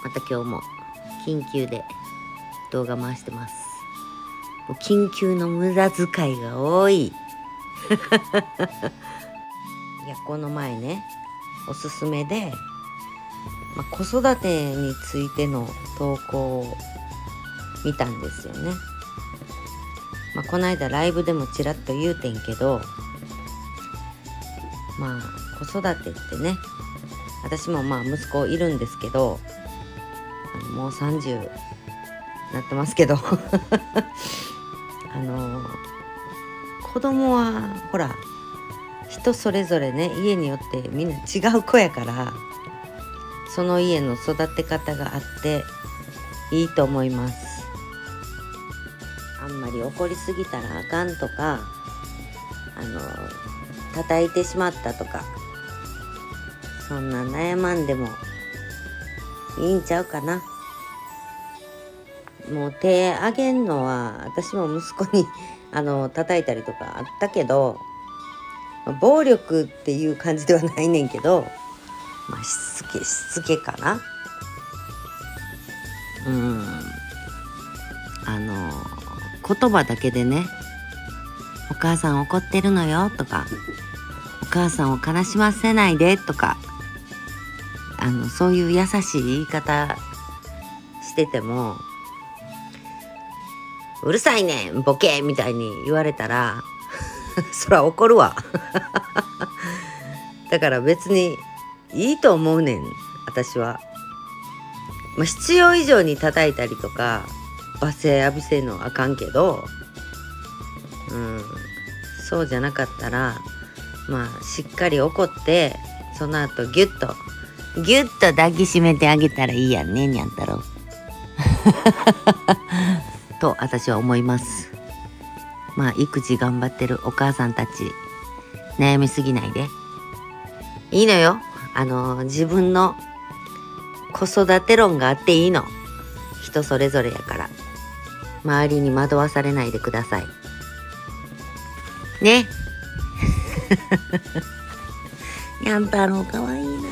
また今日も緊急で動画回してます。もう緊急の無駄遣いが多い。いや、この前ね、おすすめで、子育てについての投稿を見たんですよね。この間ライブでもちらっと言うてんけど、子育てってね、私も息子いるんですけど、もう30なってますけど子供はほら人それぞれね、家によってみんな違う子やから、その家の育て方があっていいと思います。あんまり怒りすぎたらあかんとか、叩いてしまったとか、そんな悩まんでもいいんちゃうかな。もう手あげんのは私も息子に叩いたりとかあったけど、暴力っていう感じではないねんけど、しつけかな。言葉だけでね、お母さん怒ってるのよとか、お母さんを悲しませないでとか、そういう優しい言い方してても、うるさいねんボケみたいに言われたらそら怒るわだから別にいいと思うねん、私は。必要以上に叩いたりとか罵声浴びせるのはあかんけど、そうじゃなかったらしっかり怒って、その後ギュッと抱きしめてあげたらいいやんね、にゃん太郎と私は思います。育児頑張ってるお母さんたち、悩みすぎないでいいのよ。自分の子育て論があっていいの。人それぞれやから、周りに惑わされないでくださいねにゃん太郎かわいいな。